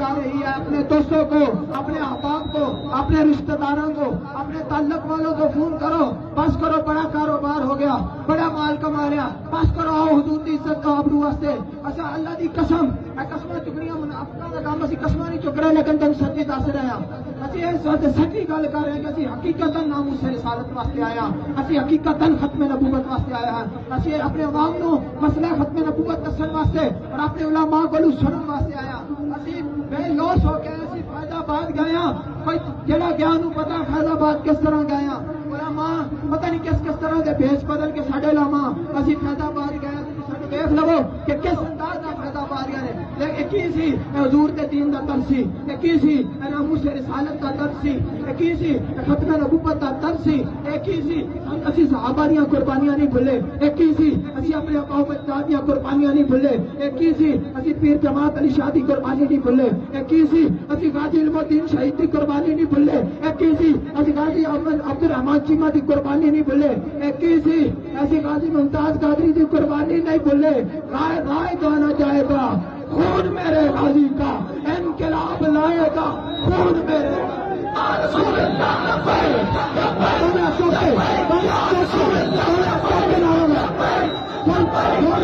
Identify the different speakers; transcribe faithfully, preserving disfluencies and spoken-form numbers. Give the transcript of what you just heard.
Speaker 1: آ رہی ہے اپنے دوستوں کو، اپنے احباب کو، اپنے رشتہ داروں کو، اپنے تعلق والوں کو فون کرو، بس کرو بڑا کاروبار ہو گیا، بڑا مال کما لیا، بس کرو آؤ حضور دی عزت کا آبرو واسطے اچھا اللہ دی قسم اے قسماں چکڑیاں منافقاں دا کام اسی قسماں نہیں چک رہے لیکن تم سچی دس رہے ہیں اسی اس وقت سچی گل کر رہے ہیں کہ اسی حقیقتاً ناموس رسالت واسطے آیا، اسی حقیقتاً ختم نبوت واسطے آیا ہے، اسی اپنے عوام نو مسئلہ ختم نبوت دسن واسطے اور اپنے علماء کو سنن واسطے آیا، اسی بے لوس ہو کے اسی فیض آباد گئے ہیں، کوئی جڑا گیا نو پتا فیض آباد کس طرح گئے ہیں، علماء پتہ نہیں کس کس طرح دے بھیس بدل کے ساڈے علماء اسی فیض آباد گئے دیکھ لو کہ کس انداز کا فائدہ پا رہے ہیں لیکن ایک ہی سی حضور کے دین کا درد سی، ایک ہی سی ناموس رسالت کا درد سی، ایک ہی سی ختم نبوت کا درد سی، ایک ہی سی اسی صحابہ دیاں قربانیاں نہیں بھولے، ایک ہی سی اسی اپنے قوم اجداد دیاں قربانیاں نہیں بھولے، ایک ہی سی اسی پیر جماعت علی شاہ دی قربانی نہیں بھولے، ایک ہی سی اسی غازی علم الدین شہید دی قربانی نہیں بھولے، ایک ہی سی اسی غازی عبد الرحمان چیمہ دی قربانی نہیں بھولے، ایک ہی سی ایسی غازی ممتاز قادری دی قربانی نہیں بھولے، رائے رائے گانا جائے گا خون میرے غازی کا، انقلاب لائے گا خون میرے رسول اللہ رسول اللہ